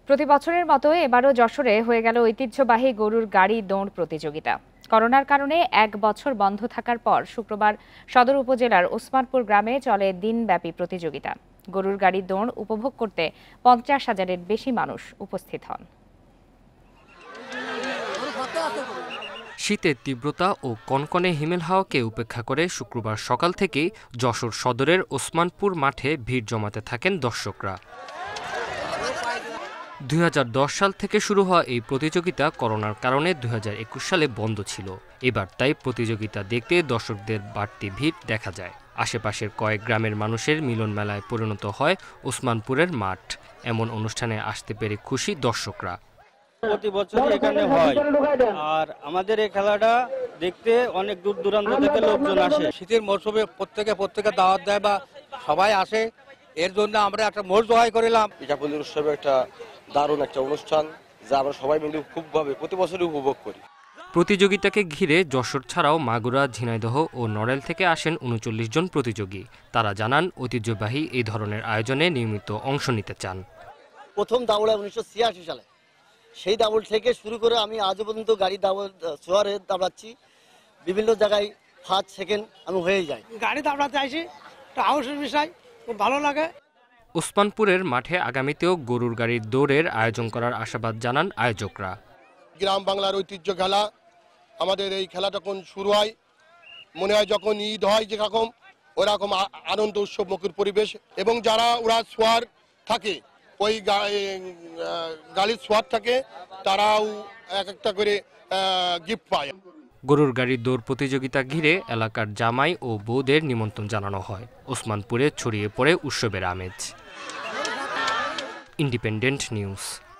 প্রতি বছরের মতো এবারও যশোরে হয়ে গেল ঐতিহ্যবাহী গরুর গাড়ি দৌড় প্রতিযোগিতা। করোনার কারণে এক বছর বন্ধ থাকার পর শুক্রবার সদর উপজেলার ওসমানপুর গ্রামে চলে দিনব্যাপী প্রতিযোগিতা। গরুর গাড়ি দৌড় উপভোগ করতে 50,000-এর বেশি মানুষ উপস্থিত হন। শীতের তীব্রতা ও কনকনে হিমেল হাওয়াকে উপেক্ষা করে শুক্রবার সকাল থেকেই যশোর সদরের ওসমানপুর মাঠে ভিড় জমাতে থাকেন দর্শকরা। 2010 সাল থেকে শুরু হওয়া এই প্রতিযোগিতা করোনার কারণে 2021 সালে বন্ধ ছিল। এবার তাই প্রতিযোগিতা দেখতে দর্শকদের বাড়তি ভিড় দেখা যায়। আশেপাশের কয়েক গ্রামের মানুষের মিলন মেলায় পরিণত হয় ওসমানপুরের মাঠ। এমন অনুষ্ঠানে আসতে পেরে খুশি দর্শকরা। প্রতি বছর এখানে হয়, আর আমাদের এই খেলাটা দেখতে অনেক দূর দূরান্ত থেকে লোকজন আসে। শীতের মৌসুমে প্রত্যেকে দাওয়াত দেয় বা সবাই আসে, এর জন্য আমরা একটা মোট জয় করিলাম। পিঠাপুলি উৎসবে একটা দারুণ একটা অনুষ্ঠান, যা আমরা সবাই মিলে খুবভাবে প্রতি বছরই উপভোগ করি। প্রতিযোগিতাকে ঘিরে যশোর ছাড়াও মাগুরা, ঝিনাইদহ ও নড়াইল থেকে আসেন 39 জন প্রতিযোগী। তারা জানান ঐতিহ্যবাহী এই ধরনের আয়োজনে নিয়মিত অংশ নিতে চান। প্রথম দাউড়া 1986 সালে, সেই দাউড় থেকে শুরু করে আমি আজও পর্যন্ত গাড়ি জোয়ারে দাঁড়াচ্ছি। বিভিন্ন জায়গায় ফার্স্ট সেকেন্ড আমি হয়ে যাই। গাড়ি দাঁড়াতে আসি, একটা আউশের বিষয়, খুব ভালো লাগে। ওসমানপুরের মাঠে আগামীতেও গরুর গাড়ির দৌড়ের আয়োজন করার আশাবাদ জানান আয়োজকরা। গ্রাম বাংলার ঐতিহ্য খেলা, আমাদের এই খেলাটা যখন শুরু হয় মনে হয় যখন ঈদ হয় যেরকম ওরকম আনন্দ উৎসব মুখর পরিবেশ, এবং যারা ওরা সোয়ার থাকে ওই গাড়ির সোয়ার থাকে তারাও এক একটা করে গিফট পায়। গরুর গাড়ির দৌড় প্রতিযোগিতা ঘিরে এলাকার জামাই ও বউদের নিমন্ত্রণ জানানো হয়। ওসমানপুরে ছড়িয়ে পড়ে উৎসবের আমেজ। Independent news.